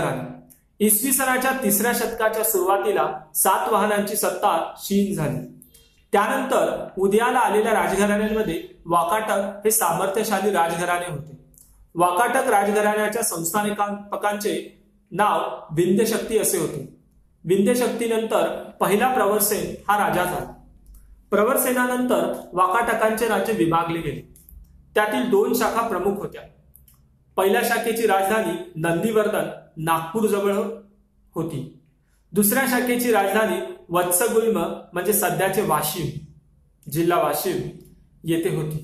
राजघराणे। इसवी सनाच्या 3ऱ्या शतकाच्या सुरुवातीला सातवाहनांची सत्ता क्षीण झाली। त्यानंतर उदयाला आलेल्या राजघराण्यांमध्ये वाकाटक हे सामर्थ्यशाली राजघराणे होते। वाकाटक राजघराण्याच्या संस्थापकांचे नाव विंध्यशक्ती असे होते। विंध्यशक्तीनंतर पहिला प्रवरसेन हा राजा झाला। प्रवरसेनानंतर वाकाटकांचे राज्य विभागले गेले। त्यातील 2 शाखा प्रमुख होत्या। पहिल्या शाखेची राजधानी नंदीवर्धन नागपूर जवळ होती। दुसऱ्या शाखेची राजधानी वत्सगुल्म म्हणजे सध्याचे वाशिम, जिल्हा वाशिम येथे होती।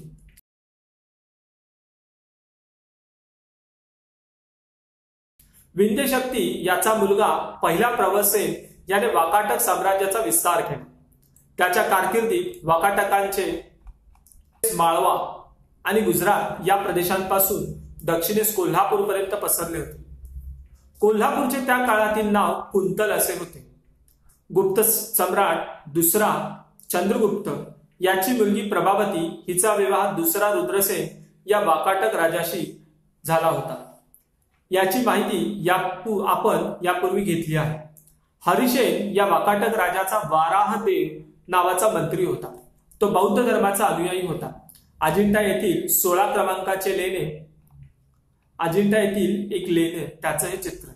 विंध्यशक्ती याचा मुलगा पहिला प्रवरसेन याने वाकाटक साम्राज्याचा विस्तार केला। त्याच्या कारकिर्दीत वाकाटकांचे माळवा आणि गुजरात या प्रदेशांपासून दक्षिणेस कोल्हापूरपर्यंत पसरले होते। कोल्हापूरचे त्या काळातील नाव कुंतल असे होते। गुप्त सम्राट दुसरा चंद्रगुप्त याची मुलगी प्रभावती हिचा विवाह दुसरा रुद्रसेन या वाकाटक राजाशी झाला होता। याची माहिती आपण यापूर्वी घेतली आहे। हरिसेन या वाकाटक राजाचा वाराहदेव नावाचा मंत्री होता। तो बौद्ध धर्माचा अनुयायी होता। अजिंठा येथील 16 क्रमांकाचे लेणे, अजिंठा येथील एक लेणे त्याचं हे चित्र।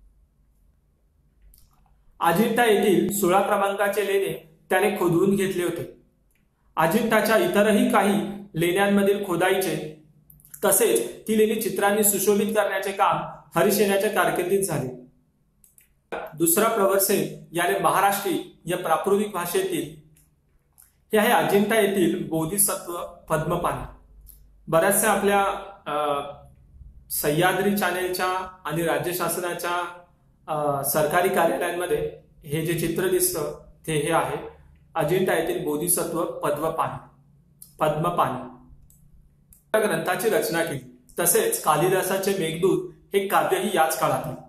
अजिंठा येथील 16 क्रमांकाचे लेणे त्याने खोदवून घेतले होते। अजिंठाच्या इतरही काही लेण्यांमधील खोदाईचे तसेच ती लेणी चित्रांनी सुशोभित करण्याचे काम हरिसेनाच्या कारकिर्दीत झाले। दुसरा प्रवरसेन याने महाराष्ट्री या प्राकृतिक भाषेतील हे आहे अजिंठा येथील बोधिसत्व पद्मपानी। बऱ्याचशा आपल्या सह्याद्री चॅनेलच्या आणि राज्य शासनाच्या सरकारी कार्यालयांमध्ये हे जे चित्र दिसतं ते हे आहे अजिंठा येथील बोधिसत्व पद्मपानी। ग्रंथाची रचना केली। तसेच कालिदासाचे मेघदूत हे काव्यही याच काळातील।